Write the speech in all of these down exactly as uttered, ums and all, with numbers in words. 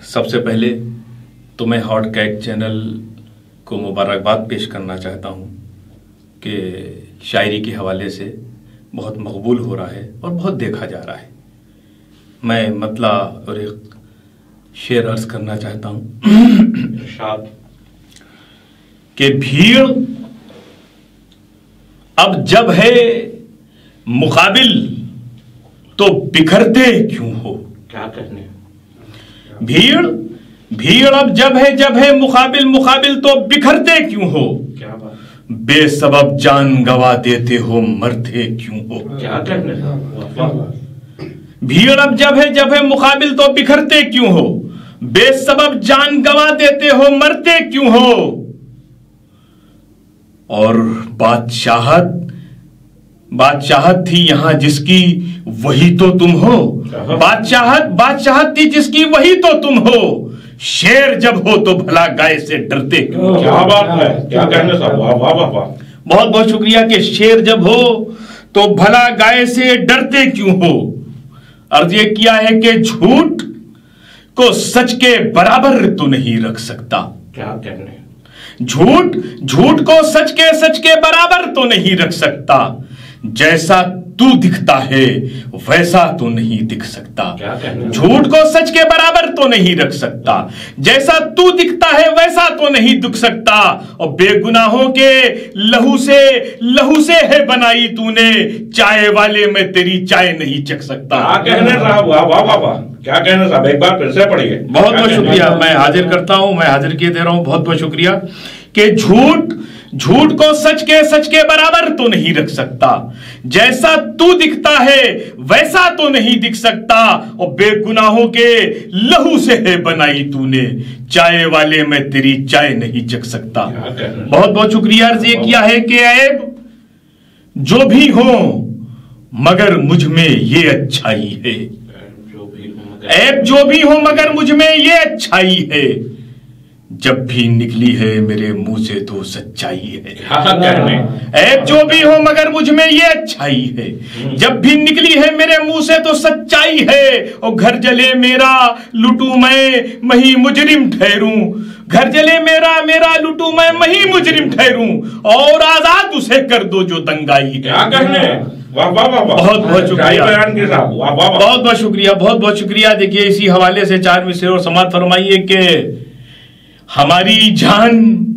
सबसे पहले तो मैं हॉट कैट चैनल को मुबारकबाद पेश करना चाहता हूँ कि शायरी के हवाले से बहुत मकबूल हो रहा है और बहुत देखा जा रहा है। मैं मतला और एक शेर अर्ज करना चाहता हूँ कि भीड़ अब जब है मुकाबिल तो बिखरते क्यों हो। क्या कहने भीड़ भीड़ अब जब है जब है मुकाबिल मुकाबिल तो बिखरते क्यों हो। क्या बात बेसबब जान गवा देते हो मरते क्यों हो। क्या कहने भीड़ अब जब है जब है मुकाबिल तो बिखरते क्यों हो। बेसबब जान गवा देते हो मरते क्यों हो। और बादशाहत बादशाहत थी यहां जिसकी वही तो तुम हो। बादशाहत बादशाहत थी जिसकी वही तो तुम हो। शेर जब हो तो भला गाय से डरते क्यों। क्या बात है, क्या कहने साहब, वाह वाह वाह वाह। बहुत बहुत शुक्रिया कि शेर जब हो तो भला गाय से डरते क्यों हो। अर्ज ये किया है कि झूठ को सच के बराबर तो नहीं रख सकता। क्या कहने झूठ झूठ को सच के सच के बराबर तो नहीं रख सकता। जैसा तू दिखता है वैसा तो नहीं दिख सकता। क्या कहने झूठ को सच के बराबर तो नहीं रख सकता। जैसा तू दिखता है वैसा तो नहीं दिख सकता। और बेगुनाहों के लहू से लहू से है बनाई तूने। चाय वाले में तेरी चाय नहीं चख सकता। क्या कहने साहब, वाह वाह वाह वाह। क्या कहने साहब, एक बार फिर से पढ़िए। बहुत बहुत शुक्रिया, मैं हाजिर करता हूं, मैं हाजिर किए दे रहा हूं। बहुत बहुत शुक्रिया कि झूठ झूठ को सच के सच के बराबर तो नहीं रख सकता। जैसा तू दिखता है वैसा तो नहीं दिख सकता। और बेगुनाहों के लहू से है बनाई तूने। चाय वाले में तेरी चाय नहीं चख सकता। बहुत बहुत शुक्रिया। अर्ज ये किया है कि ऐब जो भी हो मगर मुझ में ये अच्छाई है। ऐब जो भी हो मगर मुझ में ये अच्छाई है। जब भी निकली है मेरे मुंह से तो सच्चाई है। ऐब जो भी हो मगर मुझ में ये अच्छाई है। जब भी निकली है मेरे मुंह से तो सच्चाई है। और घर जले मेरा लुटू मैं मही मुजरिम ठहरूं। घर जले मेरा मेरा लुटू मैं मही मुजरिम ठहरूं। और आजाद उसे कर दो जो दंगाई है। क्या कहने वाह वाह वाह। बहुत बहुत शुक्रिया, वाह वाह बहुत बहुत शुक्रिया, बहुत बहुत शुक्रिया। देखिए इसी हवाले से चार मिसरे और समाप्त फरमाइए कि हमारी जान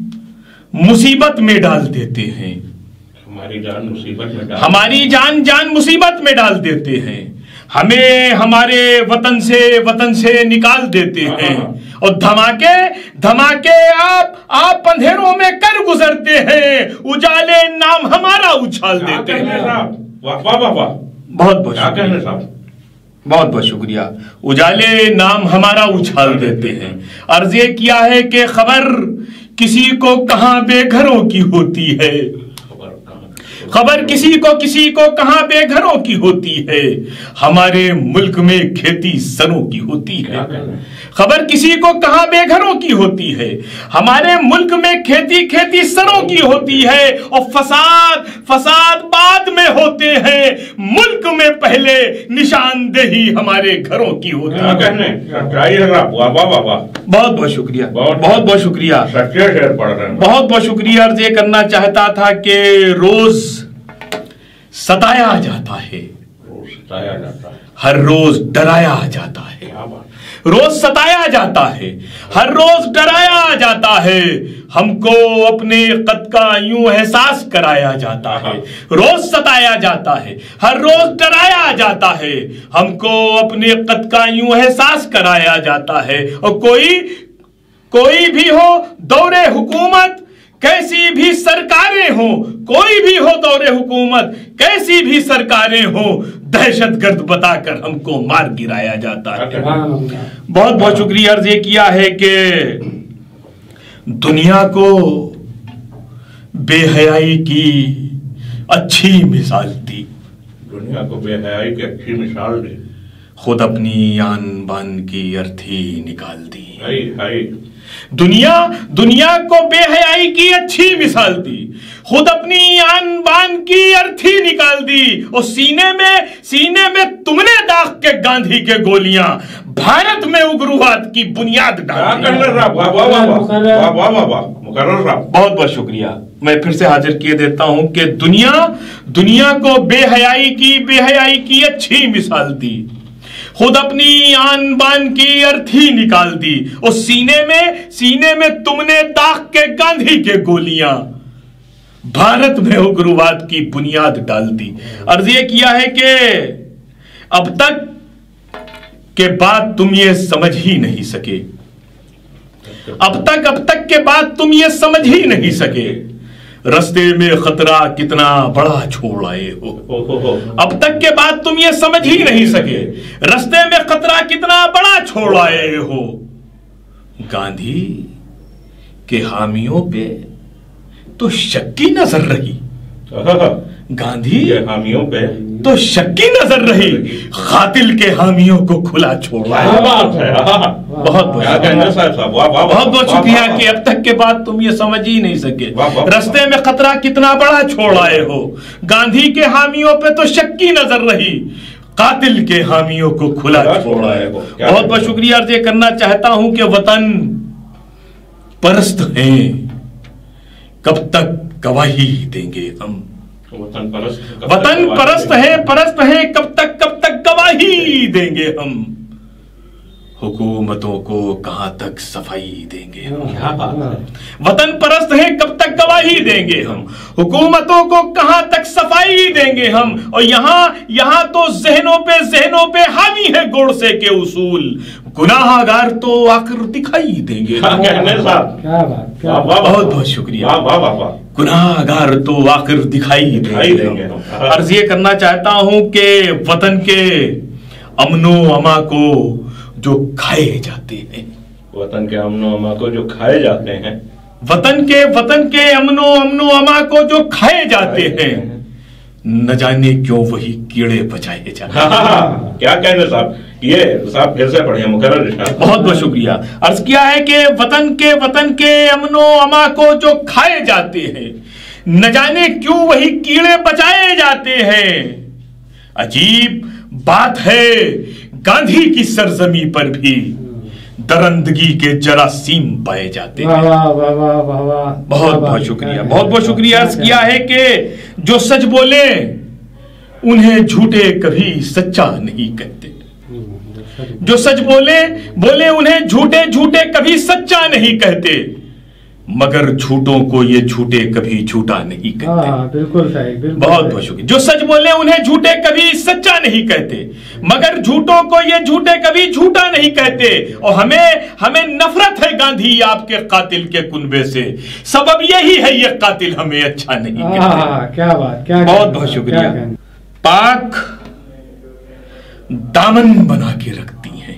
मुसीबत में डाल देते हैं। हमारी जान मुसीबत में डाल हमारी जान जान मुसीबत में डाल देते हैं। हमें हमारे वतन से वतन से निकाल देते हैं। और धमाके धमाके आप आप अंधेरों में कर गुजरते हैं। उजाले नाम हमारा उछाल देते हैं। वाह वाह वाह वाह। बहुत बहुत क्या कहने साहब, बहुत बहुत शुक्रिया। उजाले नाम हमारा उछाल देते हैं। अर्ज ये किया है कि खबर किसी को कहां बेघरों की होती है। खबर किसी को किसी को कहां बेघरों की होती है। हमारे मुल्क में खेती सरों की होती है। खबर किसी को कहां बेघरों की होती है। हमारे मुल्क में खेती खेती सरों की होती है। और फसाद फसाद बाद में होते हैं। मुल्क में पहले निशानदेही हमारे घरों की होती है। बहुत बहुत शुक्रिया, बहुत बहुत शुक्रिया। बहुत बहुत शुक्रिया। अर्ज ये करना चाहता था कि रोज सताया जाता है, रोज सताया जाता है, हर रोज डराया जाता है। रोज सताया जाता है, हर रोज डराया जाता है। हमको अपने कद का यूं एहसास कराया जाता है। रोज सताया जाता है, हर रोज डराया जाता है। हमको अपने कद का यूं एहसास कराया जाता है। और कोई कोई भी हो दौरे हुकूमत कैसी भी सरकारें हो, कोई भी हो दौरे हुकूमत कैसी भी सरकारें हो, दहशतगर्द बताकर हमको मार गिराया जाता है। बहुत बहुत शुक्रिया। अर्ज ये किया है कि दुनिया को बेहयाई की अच्छी मिसाल दी। दुनिया को बेहयाई की अच्छी मिसाल दी। खुद अपनी आन बान की अर्थी निकाल दी। हाय हाय। दुनिया दुनिया को बेहयाई की अच्छी मिसाल दी। खुद अपनी आन बान की अर्थी निकाल दी और सीने में सीने में तुमने दाग के गांधी के गोलियां, भारत में उग्रवाद की बुनियाद डाल दी। बहुत बहुत शुक्रिया। मैं फिर से हाजिर किए देता हूं कि दुनिया दुनिया को बेहयाई की बेहयाई की अच्छी मिसाल दी, खुद अपनी आन बान की अर्थी निकाल दी और सीने में सीने में तुमने दाग के गांधी के गोलियां, भारत में उग्रवाद की बुनियाद डाल दी। अर्ज ये किया है कि अब तक के बाद तुम ये समझ ही नहीं सके, अब तक अब तक के बाद तुम ये समझ ही नहीं सके, रास्ते में खतरा कितना बड़ा छोड़ आए हो। अब तक के बाद तुम ये समझ ही नहीं सके, रास्ते में खतरा कितना बड़ा छोड़ आए हो। गांधी के हामियों पे तो शक की नजर रही, गांधी के हामियों पे तो शक की नजर रही, कातिल के हामियों को खुला छोड़ा है। बात है। बहुत बहुत बहुत शुक्रिया कि अब तक के बाद तुम ये समझ ही नहीं सके, रास्ते में खतरा कितना बड़ा छोड़ आए हो। गांधी के हामियों पे तो शक की नजर रही, कातिल के हामियों को खुला छोड़ा है। बहुत बहुत शुक्रिया अर्ज करना चाहता हूं कि वतन परस्त हैं, कब तक गवाही देंगे हम। वतन परस्त वतन परस्त है परस्त है कब तक कब तक गवाही देंगे हम। हुकूमतों को कहां तक सफाई देंगे हम। क्या बात है। वतन परस्त है कब तक गवाही देंगे हम, हुकूमतों को कहां तक सफाई देंगे हम। और यहां यहां तो जहनों पे जहनों पे हावी है गोडसे के उसूल, गुनाहगार तो आखिर दिखाई देंगे हम। क्या बात, क्या बहुत बहुत शुक्रिया। गुनाहगार तो आखिर दिखाई देंगे। अर्ज ये करना चाहता हूं कि वतन के अमनो अमा को जो खाए जाते हैं, वतन के अमनो अमा को जो खाए जाते हैं, वतन के वतन के अमनो अमनो अमा को जो खाए जाते हैं, न जाने क्यों वही कीड़े बचाए जाते हैं। क्या कहने साहब, ये साहब फिर से पढ़िए मुकर्रर इरशाद। बहुत बहुत शुक्रिया। अर्ज किया है कि वतन के वतन के अमनो अमा को जो खाए जाते हैं, न जाने क्यों वही कीड़े बचाए जाते हैं। अजीब बात है, गांधी की सरजमी पर भी दरंदगी के जरासीम पाए जाते हैं। वाह वाह वाह वाह वाह वाह। बहुत बहुत शुक्रिया, बहुत बहुत शुक्रिया। अर्ज किया है कि जो सच बोले उन्हें झूठे कभी सच्चा नहीं कहते, जो सच बोले बोले उन्हें झूठे झूठे कभी सच्चा नहीं कहते, मगर झूठों को ये झूठे कभी झूठा नहीं कहते। हाँ, बिल्कुल सही, बिल्कुल बहुत बहुत शुक्रिया। जो सच बोले उन्हें झूठे कभी सच्चा नहीं कहते, मगर झूठों को ये झूठे कभी झूठा नहीं कहते। और हमें हमें नफरत है गांधी आपके कातिल के कुनबे से, सबब यही है ये कातिल हमें अच्छा नहीं कहते। क्या बात, क्या बहुत बहुत शुक्रिया। पाक दामन बना के रखती हैं,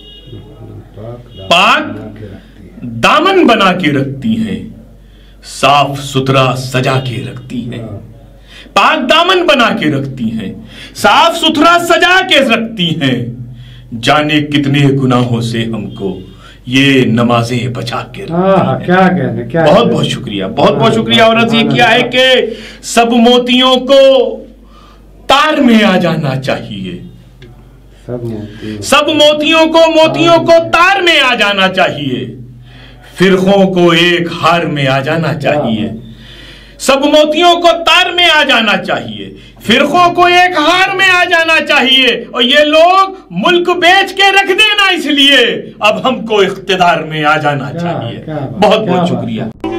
पाक दामन बना के रखती हैं, साफ सुथरा सजा के रखती हैं। पाक दामन बना के रखती हैं, साफ सुथरा सजा के रखती हैं। जाने कितने गुनाहों से हमको ये नमाजें बचा के रखती हैं। क्या कहने, क्या बहुत बहुत शुक्रिया, बहुत बहुत शुक्रिया। और ये किया है कि सब मोतियों को तार में आ जाना चाहिए, सब मोती सब मोतियों को मोतियों को तार में आ जाना चाहिए, फिरकों को एक हार में आ जाना चाहिए। सब मोतियों को तार में आ जाना चाहिए, फिरकों को एक हार में आ जाना चाहिए। और ये लोग मुल्क बेच के रख देना, इसलिए अब हमको इख्तिदार में आ जाना चाहिए। बहुत बहुत शुक्रिया।